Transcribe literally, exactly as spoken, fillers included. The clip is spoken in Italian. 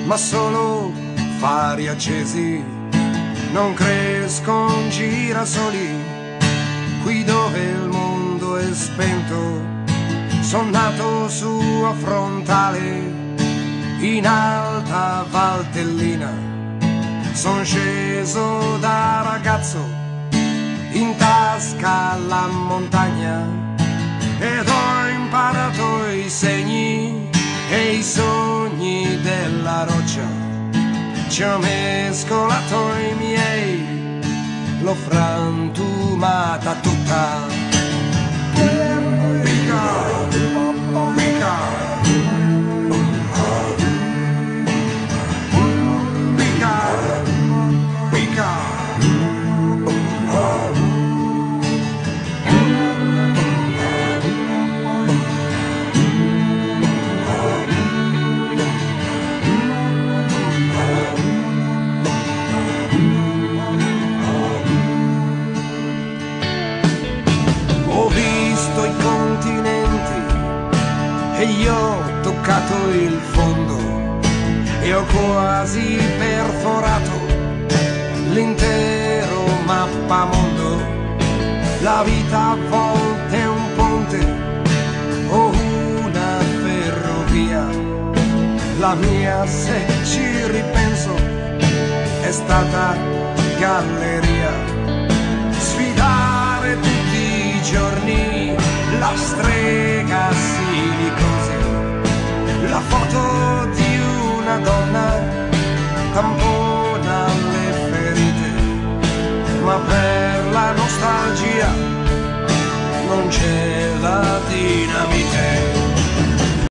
ma solo fari accesi non crescono girasoli. Qui dove il mondo è spento, son nato su a Frontale, in alta Valtellina. Son sceso da ragazzo, in tasca la montagna, ed ho imparato i segni e i sogni della roccia. Ci ho mescolato i miei, l'ho frantumata tutta. Mica, mica. E io ho toccato il fondo e ho quasi perforato l'intero mappamondo. La vita a volte è un ponte o una ferrovia. La mia, se ci ripenso, è stata galleria. Sfidare tutti i giorni la strega silicosi, la foto di una donna, tampone